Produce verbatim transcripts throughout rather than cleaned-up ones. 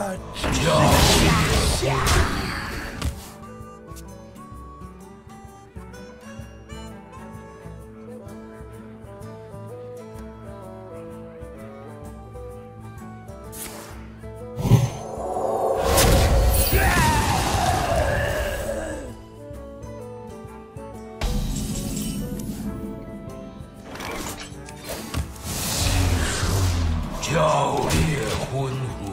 教烈昏乎！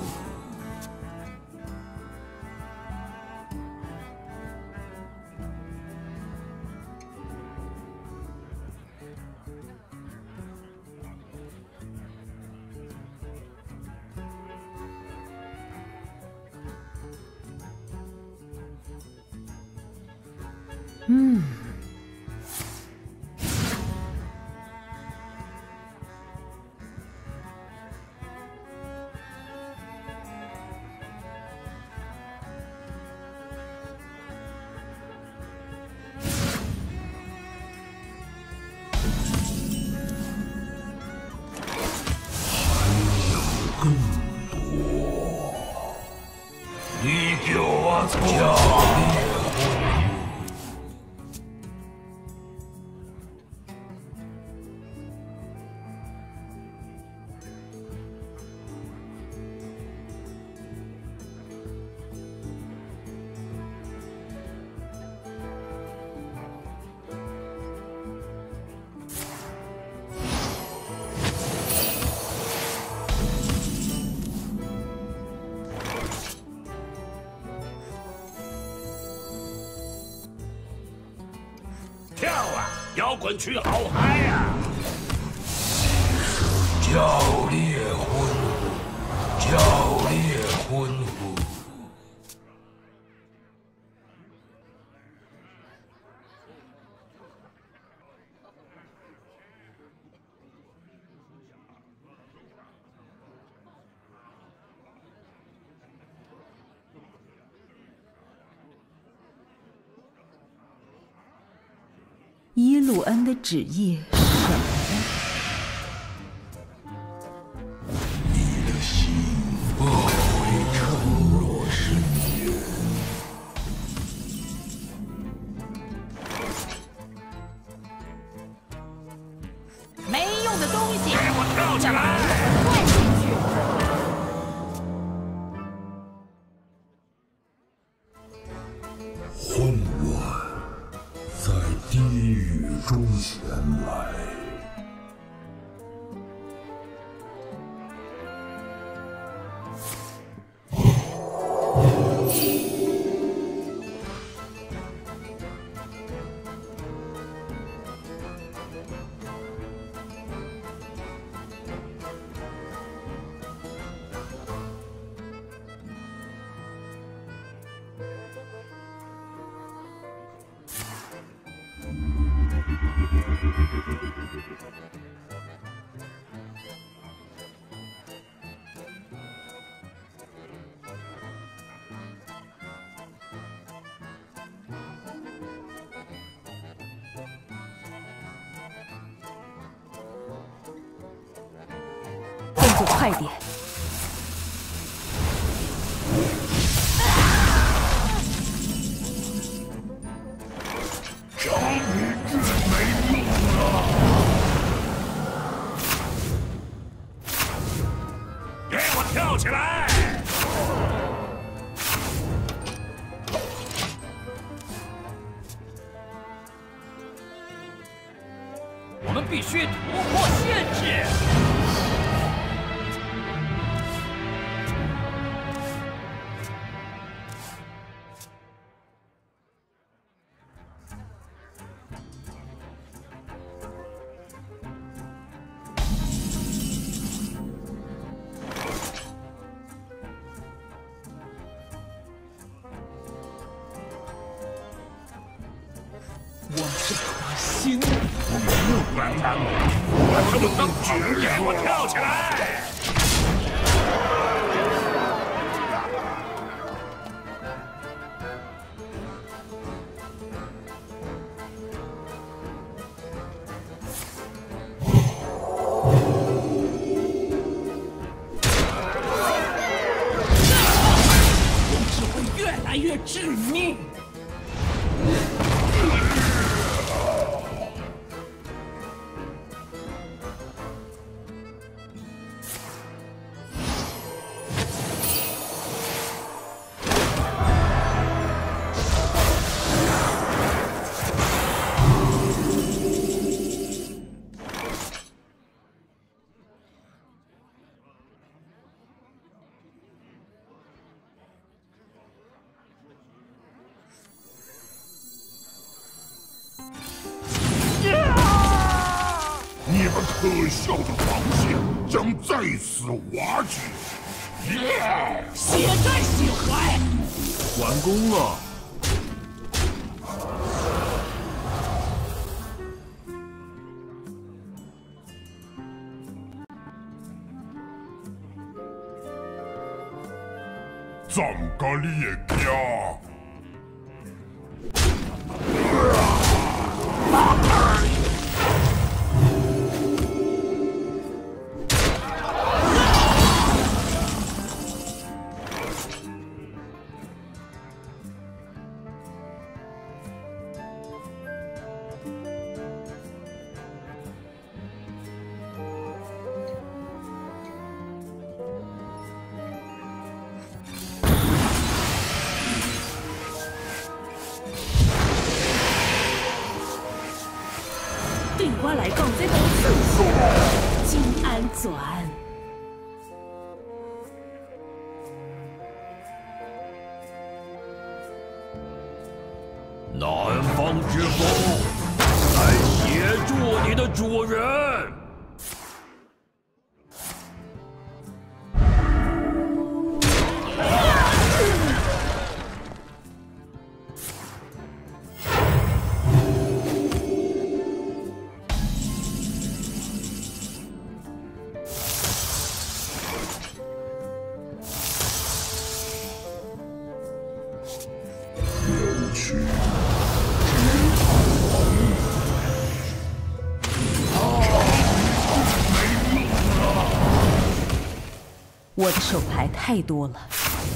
嗯。 更多，你给我教烈昏乎！ 跳啊，摇滚区好嗨呀！ 教烈昏乎！教烈昏乎！ 耶鲁恩的旨意是什么呢？ 你的心不会沉若深渊。 没用的东西， 给我跳起来！ 灌进去。 混乱在低语中前来， 动作快点！ 教你最没用了！ 给我跳起来！ 我们必须突破限制。 我是颗星， 来吧，我这么能举，给我跳起来！ 你们可笑的防线将在此瓦解。 血债血还， 完工了。 怎个列家？ 对我来讲，这都算是真安全。 南方之风，来协助你的主人。 我的手牌太多了。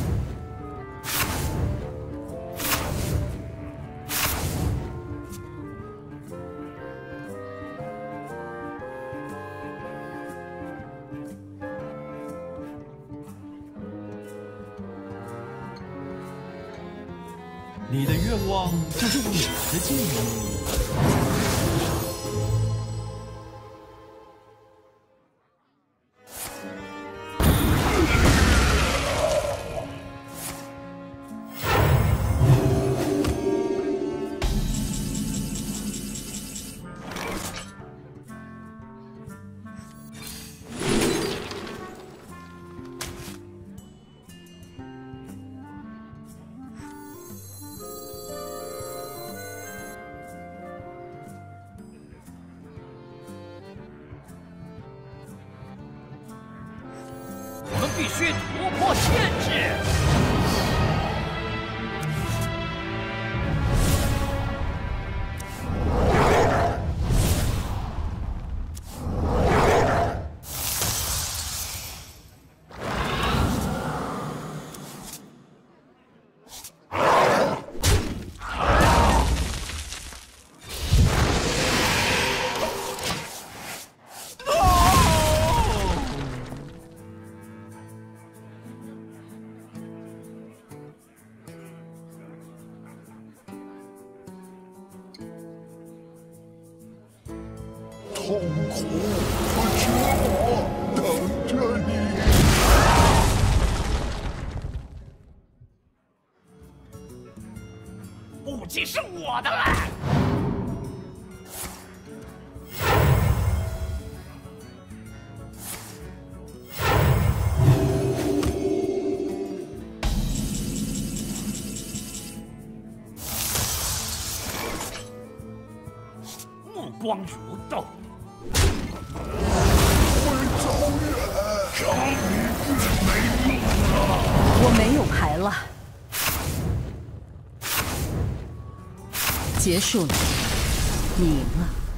你的愿望就是我的建议。 我们必须突破限制。 痛苦和折磨等着你。 武器是我的了。目光如豆。 终于没用了。 我没有牌了，结束了，你赢了。